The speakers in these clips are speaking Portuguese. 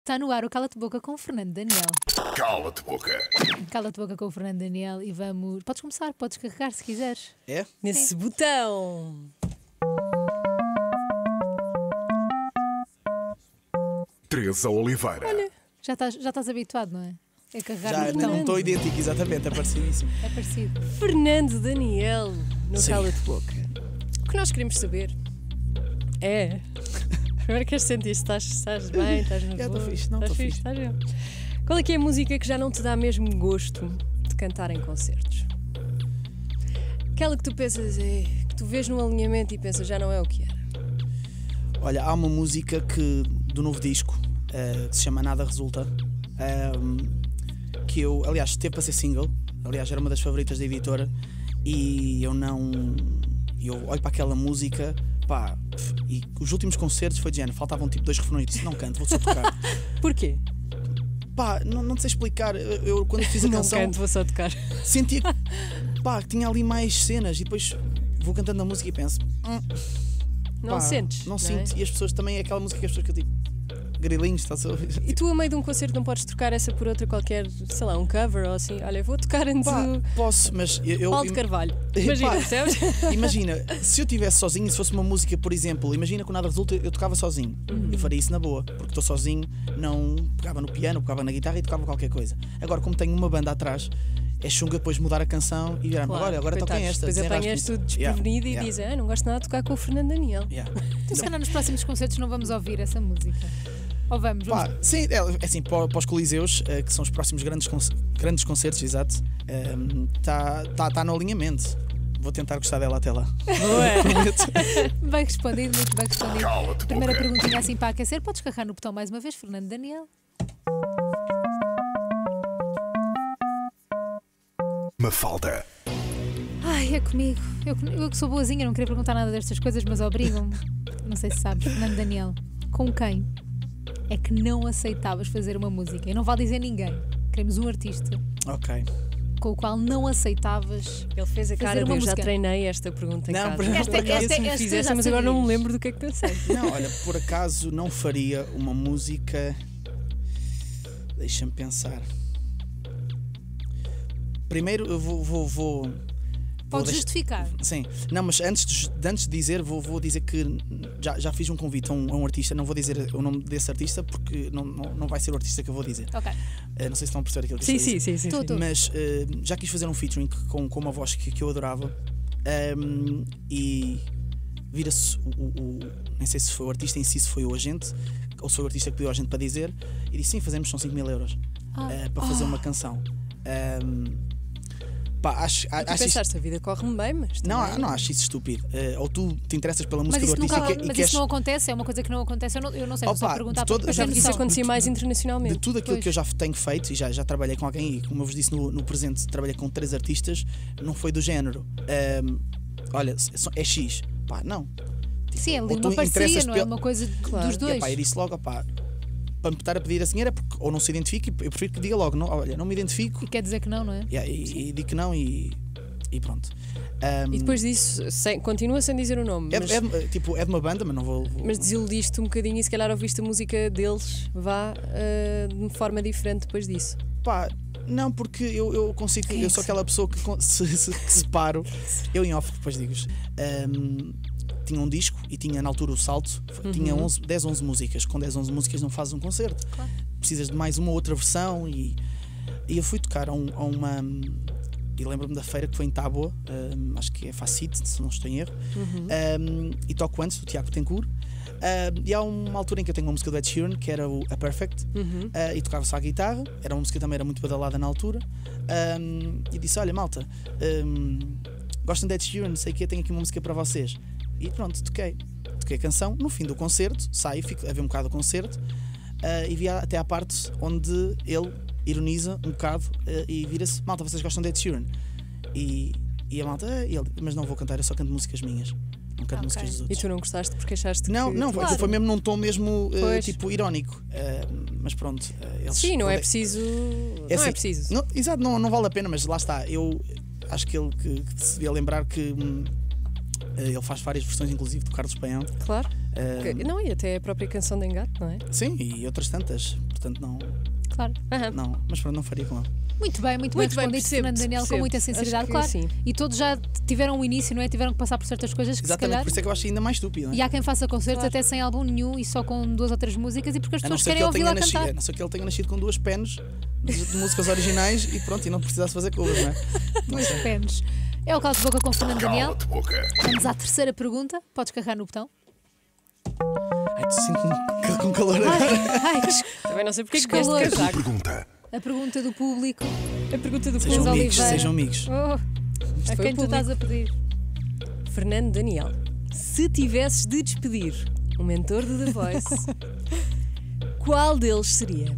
Está no ar o Cala-te Boca com o Fernando Daniel. Cala-te boca. Cala-te Boca com o Fernando Daniel e vamos... Podes começar, podes carregar se quiseres. É? Nesse botão. Teresa Oliveira. Já estás habituado, não é? É carregar Já no botão. não estou idêntico, exatamente, é parecidíssimo. É parecido. Fernando Daniel no Sim. Cala-te Boca. O que nós queremos saber é... Primeiro queres sentir se estás bem, estás nervoso. estou fixe, não, estás estou fixe, fixe. estás bem. Qual é que é a música que já não te dá mesmo gosto de cantar em concertos? Aquela que tu pensas, que tu vês no alinhamento e pensas, já não é o que era. Olha, há uma música do novo disco que se chama Nada Resulta, que eu, aliás, teve para ser single, aliás, era uma das favoritas da editora, e eu olho para aquela música, pá, e os últimos concertos foi de género, faltavam tipo 2 refrões, disse, não canto, vou só tocar. Porquê? Pá, não sei explicar, eu quando fiz a Não canção canto, vou só tocar. sentia que tinha ali mais cenas, e depois vou cantando a música e penso, Não pá, sentes, não é? sinto, e as pessoas também, é aquela música que as pessoas que eu tipo, grilinhos, está a ouvir? E tu, a meio de um concerto, não podes trocar essa por outra qualquer, sei lá, um cover ou assim? Olha, vou tocar antes Pá, do posso, mas eu Paulo de Carvalho. Imagina, Pá, percebes? imagina, se eu estivesse sozinho, se fosse uma música, por exemplo, imagina que o Nada Resulta, eu tocava sozinho. Eu faria isso na boa, porque estou sozinho, não pegava no piano, pegava na guitarra e tocava qualquer coisa. Agora, como tenho uma banda atrás, é chunga depois mudar a canção e virar-me, olha, agora toquem coitados, esta. Depois desenrasque apanhas isso. tudo desprevenido Yeah, e dizes, não gosto nada de tocar com o Fernando Daniel. yeah. Então, se calhar nos próximos concertos não vamos ouvir essa música. Ou vamos? Pá, sim, é assim, para os Coliseus, que são os próximos grandes concertos, exato, está no alinhamento. Vou tentar gostar dela até lá. Bem respondido, muito bem respondido. Cala-te Primeira boca. perguntinha assim para aquecer. Podes carregar no botão mais uma vez, Fernando Daniel. Mafalda. Ai, é comigo. Eu que sou boazinha, não queria perguntar nada destas coisas, mas obrigam-me. Não sei se sabes, Fernando Daniel. Com quem é que não aceitavas fazer uma música? E não vale dizer ninguém. Queremos um artista Ok. com o qual não aceitavas. Ele fez a Fazer cara de uma eu já música. treinei esta pergunta em Não, casa. por- Esta- Por acaso, esta- se me esta fizesse, já mas agora não me sabias. lembro do que é que pensei. Não, olha, por acaso não faria uma música. Deixa-me pensar. Primeiro eu vou Podes deixar- justificar. Sim, não, mas antes de dizer, vou dizer que já fiz um convite a um artista. Não vou dizer o nome desse artista porque não vai ser o artista que eu vou dizer. Ok. Não sei se estão a perceber aquilo que eu estou a dizer. Sim. Tô. Mas já quis fazer um featuring com uma voz que eu adorava, e vira-se nem sei se foi o artista em si, se foi o agente ou se foi o artista que pediu ao agente para dizer, e disse sim, fazemos, são 5.000 euros para fazer uma canção. Pá, acho Tu isso- pensaste, a vida corre-me bem, mas também- não acho isso estúpido. Ou tu te interessas pela Mas música isso, do artista nunca, e mas queres. isso não acontece, é uma coisa que não acontece. Eu não sei, vou só Opa, perguntar de todo- para já ter vi Isso noção. acontecia mais internacionalmente. De tudo aquilo Pois. que eu já tenho feito, e já trabalhei com alguém, e como eu vos disse no presente, trabalhei com 3 artistas, não foi do género. Olha, é X. Pá, não. Sim, é ou ali tu uma parceria, interessas não é pelo- uma coisa Claro. dos dois. E, pá, eu disse logo, opá, para me estar a pedir assim era porque ou não se identifica, eu prefiro que diga logo, não, olha, não me identifico, E quer dizer que não, não é? e digo que não, e pronto. E depois disso, continua sem dizer o nome, mas, É de uma banda, mas não vou. mas desiludiste um bocadinho e se calhar ouviste a música deles, de forma diferente depois disso. Pá, não, porque eu consigo. Quem é Eu que sou aquela pessoa que que separo. Eu em off, depois digo-vos. Tinha um disco e tinha na altura o salto. Tinha 10, 11 músicas. Com 10, 11 músicas não fazes um concerto. Claro. Precisas de mais uma outra versão. E eu fui tocar a uma. E lembro-me da feira que foi em Tábua, acho que é Facite, se não estou em erro. E toco antes do Tiago Tencourt. E há uma altura em que eu tenho uma música do Ed Sheeran, que era a Perfect, e tocava só a guitarra. Era uma música que também era muito badalada na altura. E disse: olha, malta, gostam de Ed Sheeran, não sei o quê, tenho aqui uma música para vocês. E pronto, toquei a canção. No fim do concerto, saio, fico a ver um bocado o concerto, e vi até à parte onde ele ironiza um bocado, e vira-se: malta, vocês gostam de Ed Sheeran? E a malta: e ele, mas não vou cantar, eu só canto músicas minhas, não canto Ok. músicas dos E outros. tu não gostaste porque achaste que... Não, Claro. foi mesmo num tom mesmo Pois. tipo irónico. Mas pronto, eles. Sim, não é preciso. É não é assim, preciso. Exato, não vale a pena, mas lá está. Eu acho que ele que se devia lembrar que ele faz várias versões, inclusive do Carlos Paião. Claro. Não, e até a própria canção de Engate, não é? Sim, e outras tantas. portanto não. Claro. Não, mas pronto, não faria com ele. Muito bem Muito bem, respondido, percebo, Fernando Daniel, com percebo. muita sinceridade, Acho que claro. sim. E todos já tiveram um início, não é? Tiveram que passar por certas coisas que Exatamente, se calhar. por isso é que eu acho ainda mais estúpido. Não é? E há quem faça concertos Claro. até sem álbum nenhum e só com 2 ou 3 músicas e porque as A não pessoas ser que querem ele tenha ouvi-la nascido, cantar. a não ser que ele tenha nascido com 2 penas de músicas originais e pronto, e não precisasse fazer covers, não é? Duas penas. É o Cala de Boca com Fernando Daniel. Cala-te boca. Vamos à terceira pergunta. Podes carregar no botão. Ai, sinto-me com calor agora. Ai, Também não sei porque é que Que calor. este casaco. Pergunta. a pergunta do público. A pergunta do Sejam povo. amigos, Oliveira. sejam amigos. Oh, a foi quem o tu estás a pedir? Fernando Daniel, se tivesses de despedir um mentor do The Voice, qual deles seria?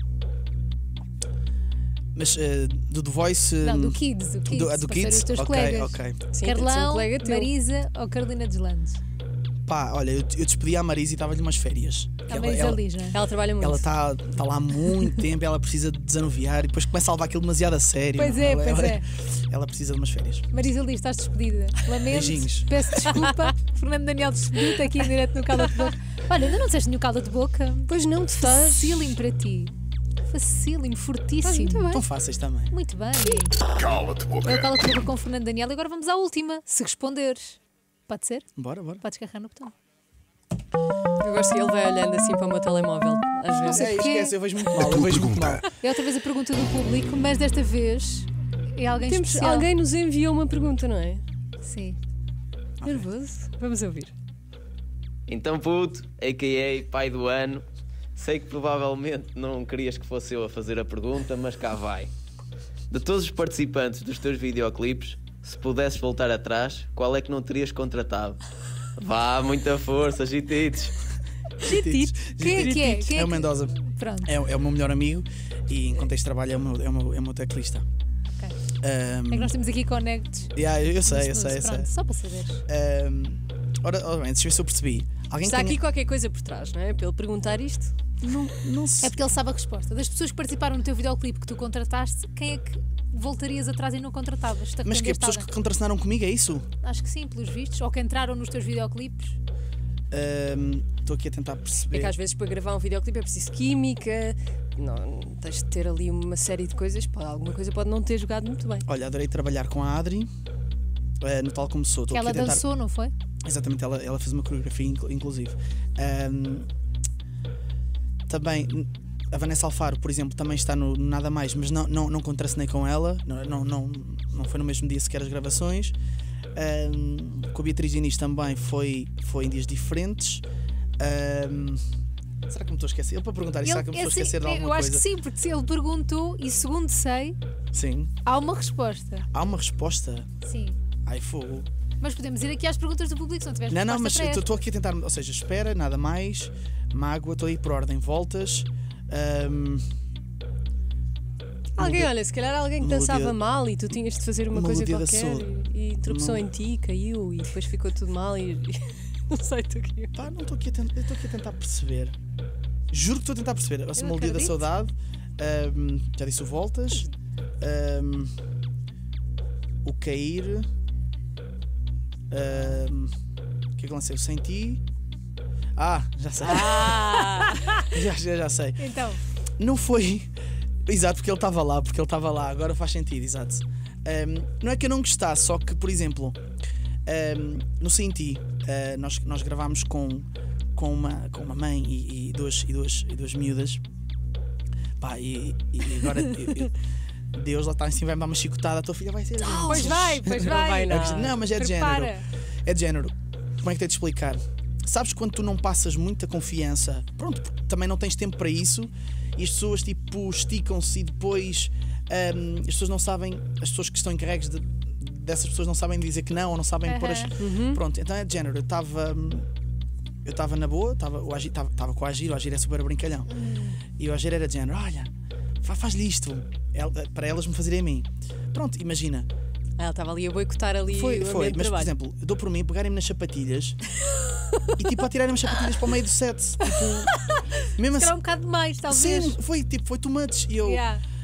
Mas do The Voice. Não, do Kids. Do Kids, do para ser Kids? os teus Ok, colegas. ok. Sim, tem de ser um Carlão, colega teu. Marisa ou Carolina Deslandes? Pá, olha, eu despedi a Marisa e estava-lhe umas férias. A Marisa Liz, não é? Ela trabalha muito. Ela está lá há muito tempo, ela precisa de desanuviar e depois começa a levar aquilo demasiado a sério. Pois é, ela, pois ela, é. Ela precisa de umas férias. Marisa Liz, estás despedida. Lamento, Beijinhos. peço desculpa. Fernando Daniel despediu-te aqui em direto no Cala de Boca. Olha, ainda não disseste nenhum Cala de Boca. Pois não te faz. Facílimo para ti. Facílimo, fortíssimo. Muito bem. Tão fáceis também. Muito bem. Cala-te É o boca. Cala de Boca com Fernando Daniel. E agora vamos à última. Se responderes. Pode ser? Bora. Podes carregar no botão. Eu gosto que ele vai olhando assim para o meu telemóvel. Às vezes. sei porquê. Esquece, eu vejo muito mal. Eu vejo muito mal. Pergunta. É outra vez a pergunta do público, mas desta vez é alguém Temos, especial. alguém nos enviou uma pergunta, não é? Sim. Nervoso? Vamos ouvir. Então, puto, a.k.a. pai do ano, sei que provavelmente não querias que fosse eu a fazer a pergunta, mas cá vai. De todos os participantes dos teus videoclipes, se pudesses voltar atrás, qual é que não terias contratado? Vá, muita força, gititos. Gititos. Quem é que é? Quem É é o que... Mendoza. Pronto. É o meu melhor amigo e em contexto de trabalho é o meu teclista. Ok. É que nós temos aqui connects. Eu sei. Pronto, só para saber. Ora bem, deixa eu ver se eu percebi. Alguém Está tenha- aqui qualquer coisa por trás, não é? Para ele perguntar isto. Não É sei. porque ele sabe a resposta. Das pessoas que participaram no teu videoclipe que tu contrataste, quem é que voltarias atrás e não contratavas? Te Mas que é arrependeste pessoas de que alguém? contracenaram comigo, é isso? Acho que sim, pelos vistos. Ou que entraram nos teus videoclipes. Estou aqui a tentar É que perceber. às vezes para gravar um videoclipe é preciso química, não, tens de ter ali uma série de coisas, alguma coisa pode não ter jogado muito bem. Olha, adorei trabalhar com a Adri. No tal como sou. Estou Que aqui ela a tentar... dançou, não foi? Exatamente, ela fez uma coreografia, inclusive. Também a Vanessa Alfaro, por exemplo, também está no Nada Mais, mas não contracenei com ela, não foi no mesmo dia sequer as gravações. Com a Beatriz Diniz também foi em dias diferentes. Será que me estou a esquecer? Ele para perguntar, será que me estou a esquecer de alguma eu acho coisa? que sim, porque se ele perguntou e segundo sei, Sim. há uma resposta. Há uma resposta. Sim. Ai, fogo. Mas podemos ir aqui às perguntas do público se não tiveres Não, resposta mas para esta. estou aqui a tentar. Ou seja, espera, nada mais. Mágoa, estou aí por ordem. Voltas. Alguém, olha, se calhar alguém que Melodia- dançava mal e tu tinhas de fazer uma coisa Melodia da qualquer Soul. e tropeçou Não. em ti, caiu e depois ficou tudo mal e não sei tu que. Pá, não estou aqui a tentar. Eu estou aqui a tentar perceber. Juro que estou a tentar perceber. A melodia da acredito. saudade. Já disse o Voltas. O Cair. O que é que lancei? O Sem Ti. Já sei. Já sei. Então, Não foi. Exato, porque ele estava lá, agora faz sentido, exato. Não é que eu não gostasse, só que, por exemplo, no Senti, nós gravámos com uma mãe e duas miúdas. Pá, e agora Deus lá está em cima, vai-me dar uma chicotada, a tua filha vai ser. pois vai. vai nada. Não, mas é de Prepara. género. É de género. Como é que tenho de explicar? Sabes quando tu não passas muita confiança? Pronto, porque também não tens tempo para isso e as pessoas tipo esticam-se e depois as pessoas não sabem, as pessoas que estão encarregues dessas pessoas não sabem dizer que não ou não sabem pôr as. Pronto, então é de género. Eu estava na boa, estava com o Agir é super brincalhão. E o Agir era de género: olha, faz-lhe isto, para elas me fazerem a mim. Pronto, imagina. Ela estava ali a boicotar ali Foi, o ambiente de mas por trabalho. exemplo, eu dou por mim pegarem-me nas sapatilhas e tipo a tirarem-me as sapatilhas para o meio do set. Tipo, mesmo Será assim. um bocado demais, talvez. Sim, foi too much. E eu, Yeah.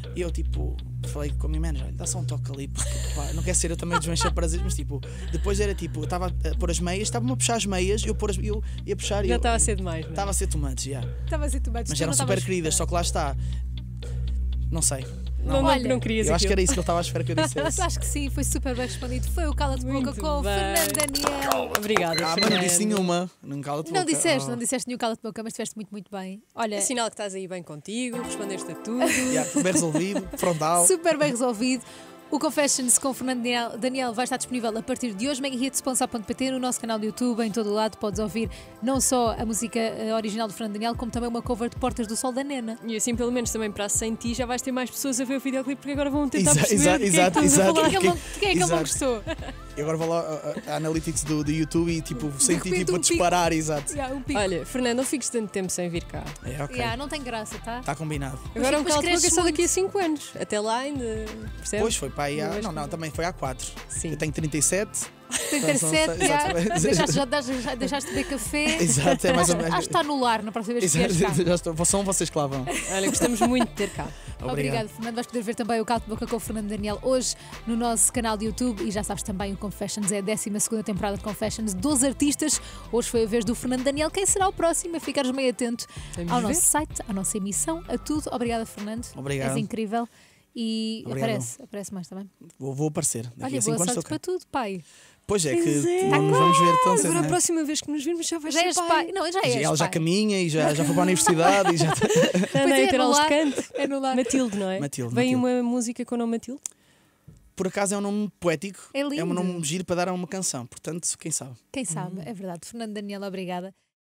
E eu tipo, falei com a minha manager, olha, dá só um toque ali, porque pá, não quer ser eu também desmanchar prazeres, mas tipo, depois era tipo, eu estava a pôr as meias, estava-me a puxar as meias, eu ia puxar e Já eu. estava a ser demais, não é? Estava a ser too much, já. Estava a ser tu, Mas eram super queridas, só que lá está. Não sei. Olha, não querias Eu acho que era aquilo. isso que ele estava à espera que eu dissesse. Acho que sim, foi super bem respondido. Foi o Cala de Boca Muito com o bem. Fernando Daniel. Obrigada, Ah, mas não disse Fernando. nenhuma. Não cala-te Não boca. disseste, Oh. não disseste nenhum Cala de Boca, mas estiveste muito, muito bem. Olha, É sinal que estás aí bem contigo, respondeste a tudo. Yeah, bem resolvido, frontal. super bem resolvido. O Confessions com o Fernando Daniel vai estar disponível a partir de hoje. megahitsponsa.pt, no nosso canal do YouTube, em todo o lado. Podes ouvir não só a música original do Fernando Daniel, como também uma cover de Portas do Sol da Nena. E assim, pelo menos também para Sem Ti, já vais ter mais pessoas a ver o videoclipe, porque agora vão tentar Exa- perceber exato, o que é que estás a exato, falar. Quem é que ele não Exato. gostou? E agora vou lá a Analytics do YouTube e tipo, senti repente tipo a um pico. disparar, exato. Yeah, um pico. Olha, Fernando, não fiques tanto tempo sem vir cá. É, ok. Yeah, não tem graça, tá? Está combinado. Agora um depois cala de boca cresces só daqui a muito. 5 anos. Até lá ainda. Percebes? Hoje foi para aí há. Não vais Não, com- também foi há 4. Sim. Eu tenho 37. Tem Então, 37, exatamente. já deixaste de beber café. Exato, é mais ou Acho menos. que está no lar na próxima vez que vieres cá. Já estou, são vocês que lá vão. Olha, gostamos muito de ter cá. Obrigado, Fernando. Vais poder ver também o Cala de Boca com o Fernando Daniel hoje no nosso canal de YouTube. E já sabes também, o Confessions é a 12ª temporada de Confessions. 12 artistas. Hoje foi a vez do Fernando Daniel. Quem será o próximo? A ficares meio atento Vamos ao ver. nosso site, à nossa emissão, a tudo. Obrigada, Fernando. Obrigado. És incrível. E Obrigado. aparece mais também. Vou aparecer. Daqui Olha, a 5 boa anos sorte estou para cá. tudo, pai. Pois é, Pois que é. vamos ver tão cedo. Agora a né? próxima vez que nos virmos já vais Já ser és pai. Não, já és. Ela já pai. caminha e já foi para a universidade e já está. Já Pois andei é, a ter no aulas de lar. canto. É no lar. Matilde, não é? Matilde, Vem Matilde. uma música com o nome Matilde? Por acaso é um nome poético. É lindo. um nome giro para dar a uma canção. Portanto, quem sabe? Quem sabe? É verdade. Fernando Daniel, obrigada.